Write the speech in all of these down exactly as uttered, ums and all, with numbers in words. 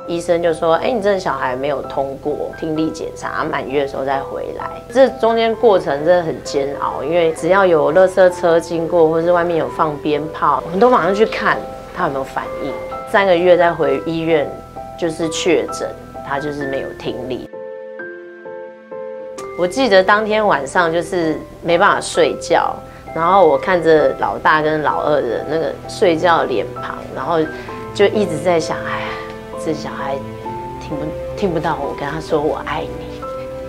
医生就说：“哎，你这个小孩没有通过听力检查，满月的时候再回来。”这中间过程真的很煎熬，因为只要有垃圾车经过，或是外面有放鞭炮，我们都马上去看他有没有反应。三个月再回医院，就是确诊他就是没有听力。我记得当天晚上就是没办法睡觉，然后我看着老大跟老二的那个睡觉的脸庞，然后就一直在想，哎呀。这小孩听不听不到我跟他说我爱你。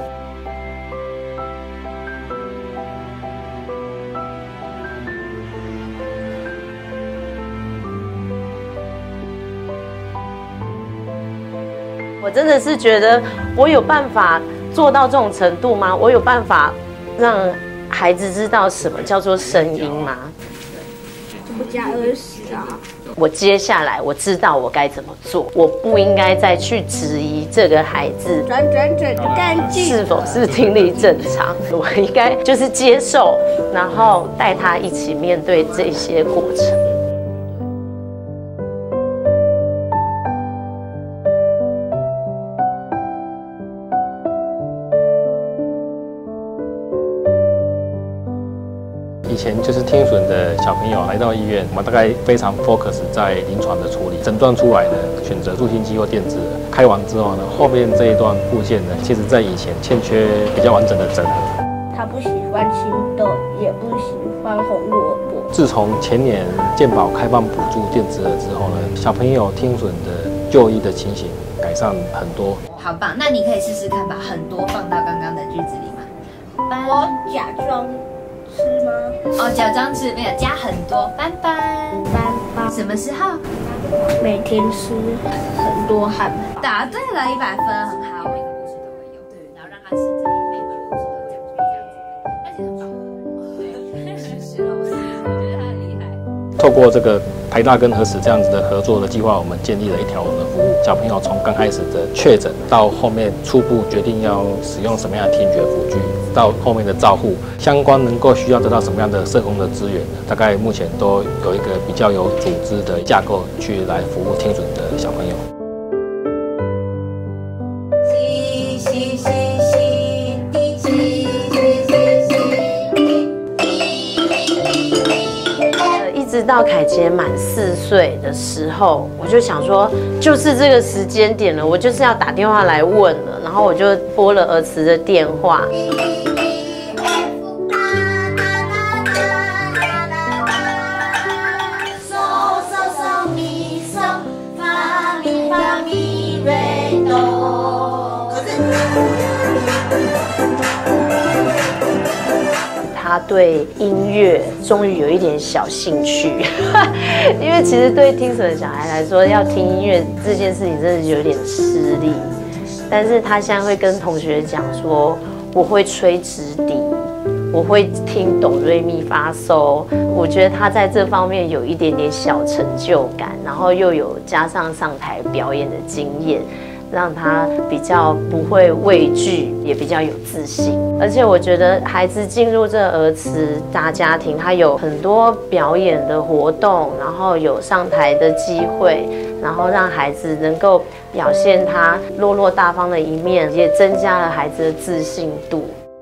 我真的是觉得我有办法做到这种程度吗？我有办法让孩子知道什么叫做声音吗？ 不加二十啊！ 我接下来我知道我该怎么做，我不应该再去质疑这个孩子转转转干净是否是听力正常，我应该就是接受，然后带他一起面对这些过程。 以前就是听损的小朋友来到医院，我们大概非常 focus 在临床的处理，诊断出来的选择助听器或电子，开完之后呢，后面这一段附件呢，其实在以前欠缺比较完整的整合。 他不喜欢青豆，也不喜欢红萝卜。 自从前年健保开放补助电子耳之后呢，小朋友听损的就医的情形改善很多。 好棒，那你可以试试看，把很多放到刚刚的句子里嘛。 我假装。吃吗？ 哦，假装吃没有加很多，斑斑斑斑。 什么时候？ 每天吃很多汉堡。 答对了，一百分，很好。每个故事都会有，对，然后让他试着每个故事都讲出这样子，而且很棒。对，是了，我我觉得他很厉害。 透过这个台大跟核实这样子的合作的计划，我们建立了一条龙的服务。小朋友从刚开始的确诊到后面初步决定要使用什么样的听觉辅具，到后面的照护，相关能够需要得到什么样的社工的资源呢？大概目前都有一个比较有组织的架构去来服务听损的小朋友。 西西西西滴西西西西一直到凯杰满四岁的时候，我就想说，就是这个时间点了，我就是要打电话来问了，然后我就拨了儿慈的电话。他对音乐终于有一点小兴趣，因为其实对听损的小孩来说，要听音乐这件事情真的有点吃力。但是他现在会跟同学讲说，我会吹直笛，我会听哆瑞咪发嗦。我觉得他在这方面有一点点小成就感，然后又有加上上台表演的经验。让他比较不会畏惧，也比较有自信。而且我觉得孩子进入这儿慈大家庭，他有很多表演的活动，然后有上台的机会，然后让孩子能够表现他落落大方的一面，也增加了孩子的自信度。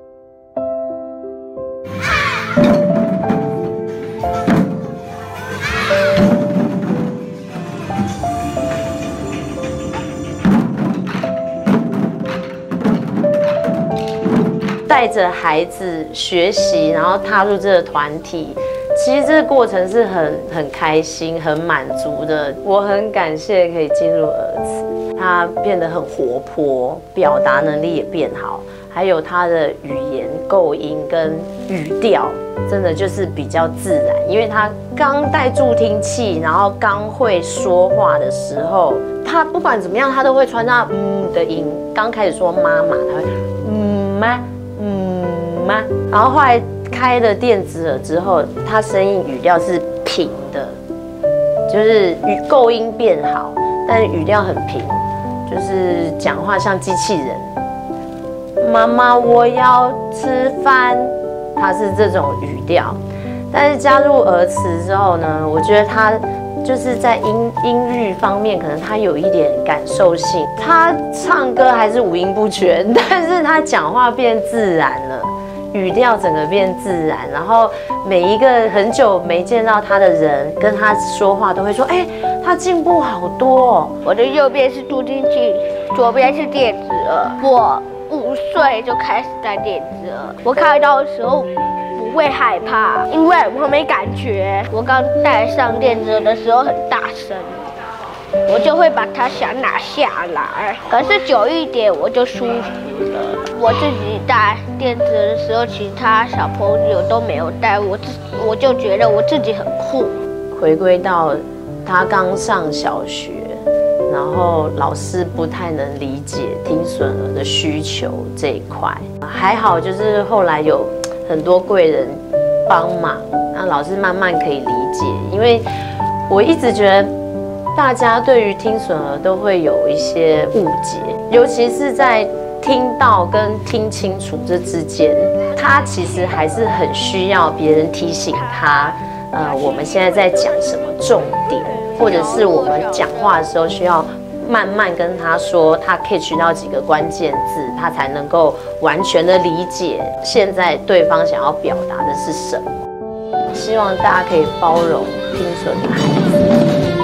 带着孩子学习，然后踏入这个团体，其实这个过程是很很开心、很满足的。我很感谢可以进入儿慈，他变得很活泼，表达能力也变好，还有他的语言构音跟语调，真的就是比较自然。因为他刚戴助听器，然后刚会说话的时候，他不管怎么样，他都会穿到嗯的音。刚开始说妈妈，他会嗯妈。嗯吗？然后后来开了电子耳之后，他声音语调是平的，就是语构音变好，但是语调很平，就是讲话像机器人。妈妈，我要吃饭，他是这种语调。但是加入儿慈之后呢，我觉得他就是在音音域方面，可能他有一点感受性。他唱歌还是五音不全，但是他讲话变自然了，语调整个变自然。然后每一个很久没见到他的人跟他说话，都会说：“哎，他进步好多哦。” 我的右边是助听器，左边是电子耳。我五岁就开始戴电子耳，我开刀的时候不会害怕，因为我没感觉。我刚戴上电子耳的时候很大声，我就会把它想拿下来。可是久一点我就舒服了。我自己戴电子耳的时候，其他小朋友都没有戴，我自我就觉得我自己很酷。 回归到他刚上小学，然后老师不太能理解听损儿的需求这一块，还好就是后来有很多贵人帮忙，那老师慢慢可以理解。因为我一直觉得大家对于听损儿都会有一些误解，尤其是在听到跟听清楚这之间，他其实还是很需要别人提醒他，呃，我们现在在讲什么重点，或者是我们讲话的时候需要慢慢跟他说，他 catch 到几个关键字，他才能够完全的理解现在对方想要表达的是什么。希望大家可以包容听损的孩子。